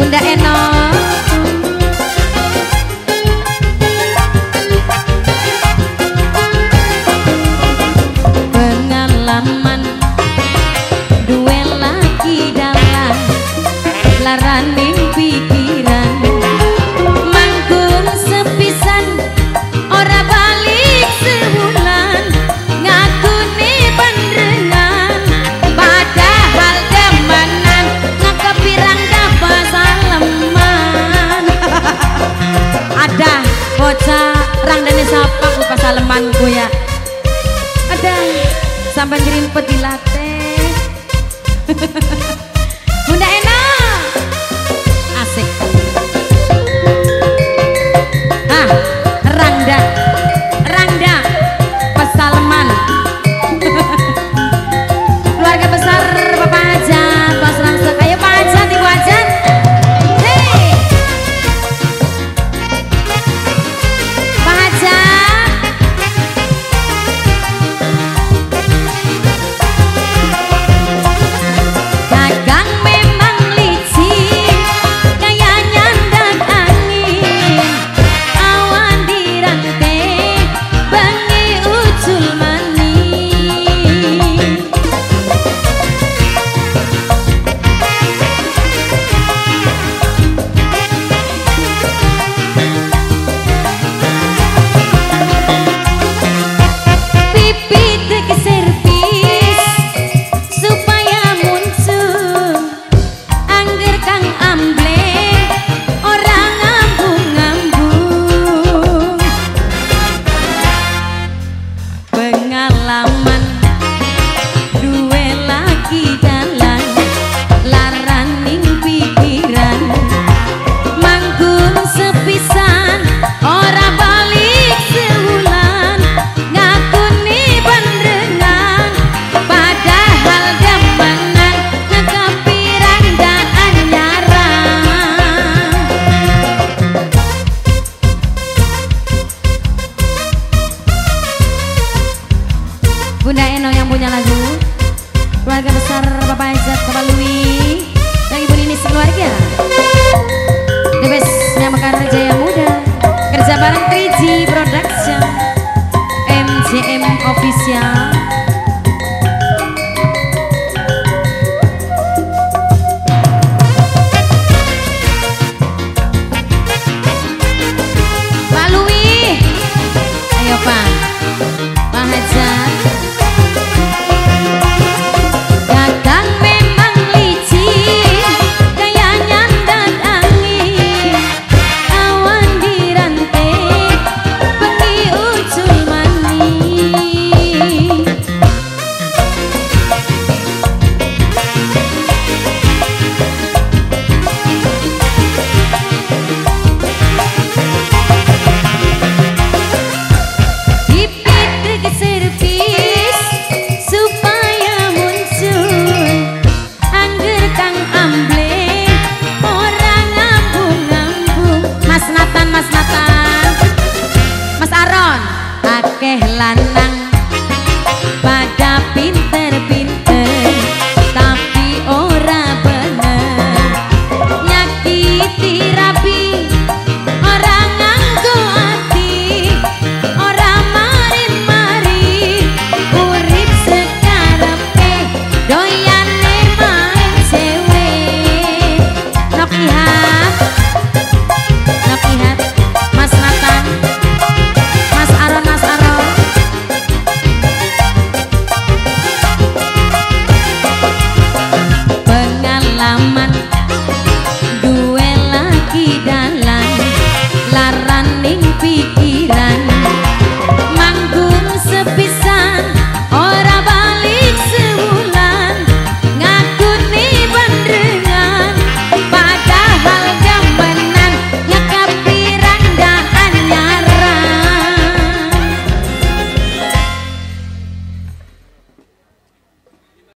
Bunda Eno. Pengalaman duwe lagi dalan laraning pikiran manggung sepisan ora balik sebulan ngakune panrengan padahal demanan ngakepirang dapat saleman. Ada bocah rangdane sapa ku pas saleman ku ya. Ada sampai ngirim peti latte. Bunda Ena asik. Ah, Rangda pesaleman. Keluarga besar Bapak Hajat, Bos Ramsek. Ayo Pak Hajat, Ibu Hajat. Hei, Pak Hajat. Gagang memang licin, kayak nyandak angin. Awan dirantai, bengi ucul maning. Pipi teki servis supaya muncul angger kang ambleng orang ngambung-ngambung. Pengalaman duwe lagi dalan laraning pikiran manggung sepisan ora balik sewulan ngakuni panrengan padahal demanan ngekepirang dan anyaran. Bunda Eno yang punya lagu, keluarga besar Bapak Hajat, Bapak Lui, dan Ibu Nini sekeluarga. The Best yang Mekar Jaya Muda, kerja bareng 3G Production, MJM Official. Pak Lui, ayo Pak Hajat. Gagang memang licin, kayak nyandak angin. Awan dirantai, bengi ucul maning. Dipit servis supaya muncul angger kang ambleng orang ngambung-ngambung. Mas Nathan, Mas Aron, akeh lanang pada pinter-pinter tapi ora bener nyakiti rabi orang nganggo ati orang marin-marin urip sekarepe doyane main cewek. Nokihat Mas Nathan, Mas Aron. Pengalaman duwe lagi dalan laraning pikiran